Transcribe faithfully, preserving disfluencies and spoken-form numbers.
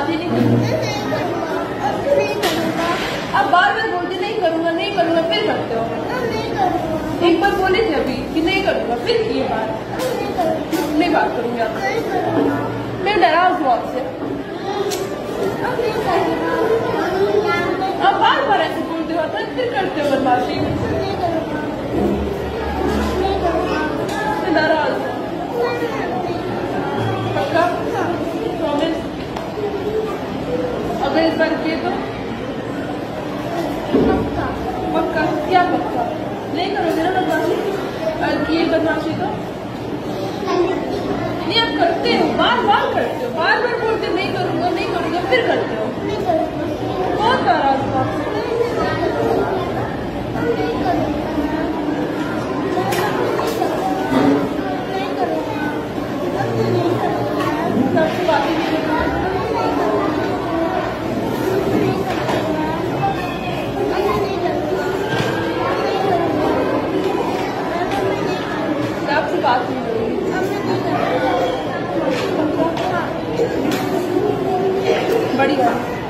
बात ही नहीं करूँगी। अब बार बार बोलते नहीं करूँगा नहीं करूँगा, फिर करते हो। एक बार बोले थे अभी कि नहीं करूँगा, फिर किए बात नहीं बात करूँगी आपसे। मैं नाराज हूँ आपसे। आप बार बार ऐसे बोलते हो फिर करते हो बदमाशी। नाराज हूँ पक्का, प्रॉमिस। अगर इस बार किए तो पक्का। क्या पक्का? नहीं करोगे ना बदमाशी? और किए बदमाशी तो नहीं, आप करते हो, बार बार करते हो, बार बार बोलते हो नहीं करूँगा नहीं करूँगा, फिर करते हो। बहुत नाराज हूँ आपसे। सबसे बात ही नहीं आपसे बात नहीं करूँगी। बड़ी बात।